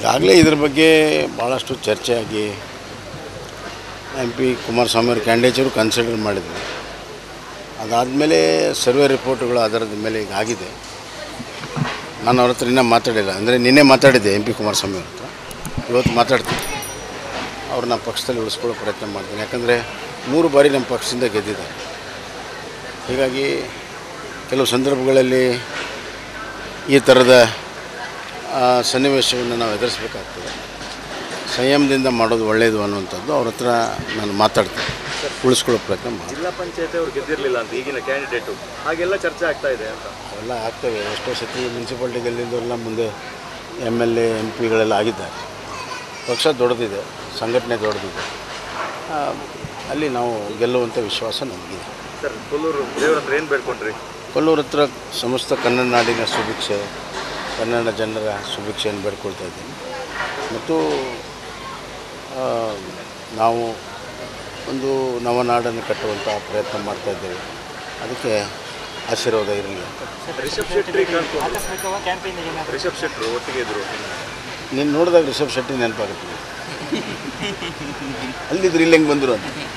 ಈಗಾಗಲೇ ಇದ್ರ ಬಗ್ಗೆ ಭಾಳಷ್ಟು ಚರ್ಚೆ ಆಗಿ MP ಕುಮಾರಸ್ವಾಮಿ ಅವರು ಕ್ಯಾಂಡಿಡೇಚರು ಕನ್ಸಿಡರ್ ಮಾಡಿದ್ರು. ಅದಾದಮೇಲೆ ಸರ್ವೆ ರಿಪೋರ್ಟ್ಗಳು ಆಧಾರದ ಮೇಲೆ ಈಗ ಆಗಿದೆ. ನಾನು ಅವ್ರ ಹತ್ರ ಇನ್ನೂ ಮಾತಾಡಿಲ್ಲ, ಅಂದರೆ ನಿನ್ನೆ ಮಾತಾಡಿದ್ದೆ MP ಕುಮಾರಸ್ವಾಮಿ ಅವ್ರ ಹತ್ರ. ಇವತ್ತು ಮಾತಾಡ್ತೀನಿ. ಅವ್ರನ್ನ ಪಕ್ಷದಲ್ಲಿ ಉಳಿಸ್ಕೊಳ್ಳೋ ಪ್ರಯತ್ನ ಮಾಡ್ತೀನಿ. ಯಾಕಂದರೆ 3 ಬಾರಿ ನಮ್ಮ ಪಕ್ಷದಿಂದ ಗೆದ್ದಿದ್ದಾರೆ. ಹೀಗಾಗಿ ಕೆಲವು ಸಂದರ್ಭಗಳಲ್ಲಿ ಈ ಥರದ ಸನ್ನಿವೇಶವನ್ನು ನಾವು ಎದುರಿಸಬೇಕಾಗ್ತದೆ. ಸಂಯಮದಿಂದ ಮಾಡೋದು ಒಳ್ಳೆಯದು ಅನ್ನುವಂಥದ್ದು ಅವ್ರ ಹತ್ರ ನಾನು ಮಾತಾಡ್ತೀನಿ, ಉಳಿಸ್ಕೊಳ್ಳೋ ಪ್ರಯತ್ನ ಮಾಡಿ. ಜಿಲ್ಲಾ ಪಂಚಾಯತಿ ಅವ್ರು ಗೆದ್ದಿರಲಿಲ್ಲ ಅಂತ ಈಗಿನ ಕ್ಯಾಂಡಿಡೇಟು, ಹಾಗೆಲ್ಲ ಚರ್ಚೆ ಆಗ್ತಾ ಇದೆ ಅಂತ. ಅವೆಲ್ಲ ಆಗ್ತವೆ. ಎಷ್ಟೋ ಸತಿ ಮುನ್ಸಿಪಾಲ್ಟಿ ಗೆಲ್ಲಿದ್ದವರೆಲ್ಲ ಮುಂದೆ MLA MP ಆಗಿದ್ದಾರೆ. ಪಕ್ಷ ದೊಡ್ಡದಿದೆ, ಸಂಘಟನೆ ದೊಡ್ಡದಿದೆ. ಅಲ್ಲಿ ನಾವು ಗೆಲ್ಲುವಂಥ ವಿಶ್ವಾಸ ನಮಗಿದೆ. ಸರ್, ಕೊಲ್ಲೂರು ದೇವ್ರ ಹತ್ರ ಏನು ಬೇಡ್ಕೊಂಡ್ರಿ? ಕೊಲ್ಲೂರು ಹತ್ರ ಸಮಸ್ತ ಕನ್ನಡ ನಾಡಿನ ಸುಭಿಕ್ಷೆ, ಕನ್ನಡ ಜನರ ಸುಭಿಕ್ಷೆಯನ್ನು ಬೇಡ್ಕೊಳ್ತಾ ಇದ್ದೀನಿ. ಮತ್ತು ನಾವು ಒಂದು ನವನಾಡನ್ನು ಕಟ್ಟುವಂಥ ಪ್ರಯತ್ನ ಮಾಡ್ತಾಯಿದ್ದೇವೆ. ಅದಕ್ಕೆ ಆಶೀರ್ವಾದ ಇರಲಿ ಅಂತ. ರಿಷಬ್ ಶೆಟ್ಟರು ಒಟ್ಟಿಗೆ ಇದ್ರು. ನೀನು ನೋಡಿದಾಗ ರಿಷಬ್ ಶೆಟ್ಟಿ ನೆನಪಾಗುತ್ತೆ. ಅಲ್ಲಿದ್ರು ಇಲ್ಲಿ ಹೆಂಗೆ ಬಂದರು ಅಂತ.